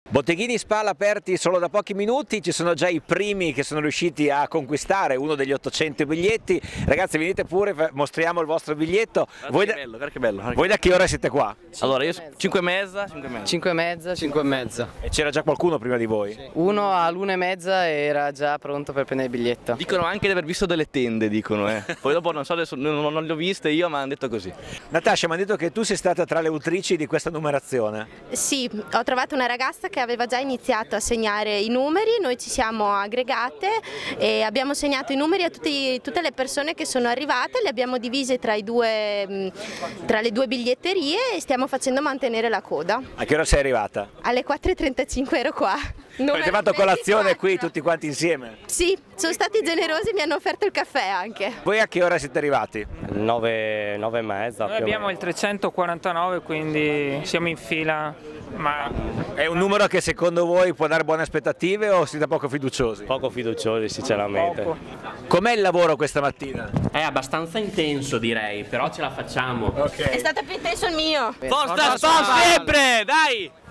Botteghini Spalla aperti solo da pochi minuti, ci sono già i primi che sono riusciti a conquistare uno degli 800 biglietti. Ragazzi, venite pure, mostriamo il vostro biglietto. Guarda che bello. Voi da che ora siete qua? Allora io 5:30. 5:30. E c'era già qualcuno prima di voi? Sì. Uno all'1:30 era già pronto per prendere il biglietto. Dicono anche di aver visto delle tende, dicono. Poi dopo non so, adesso non le ho viste io, ma hanno detto così. Natascia, mi hanno detto che tu sei stata tra le autrici di questa numerazione. Sì, ho trovato una ragazza che aveva già iniziato a segnare i numeri, noi ci siamo aggregate e abbiamo segnato i numeri a tutte le persone che sono arrivate, le abbiamo divise tra le due biglietterie e stiamo facendo mantenere la coda. A che ora sei arrivata? Alle 4:35 ero qua. Avete fatto colazione qui tutti quanti insieme? Sì, sono stati generosi, mi hanno offerto il caffè anche. Voi a che ora siete arrivati? 9:30. Noi abbiamo il 349, quindi siamo in fila. Ma è un numero che secondo voi può dare buone aspettative o siete poco fiduciosi? Poco fiduciosi, sinceramente. Com'è il lavoro questa mattina? È abbastanza intenso, direi, però ce la facciamo. Okay. È stato più intenso il mio. Forza sempre, dai!